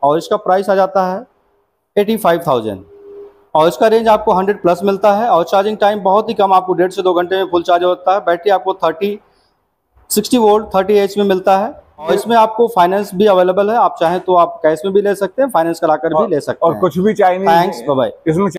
और इसका प्राइस आ जाता है 85,000 और इसका रेंज आपको 100 प्लस मिलता है और चार्जिंग टाइम बहुत ही कम, आपको 1.5 से 2 घंटे में फुल चार्ज होता है। बैटरी आपको 60 वोल्ट 30 एच में मिलता है और इसमें आपको फाइनेंस भी अवेलेबल है। आप चाहें तो आप कैश में भी ले सकते हैं, फाइनेंस कराकर भी ले सकते हैं। और कुछ भी चाहिए थैंक्स, बाय बाय। इसमें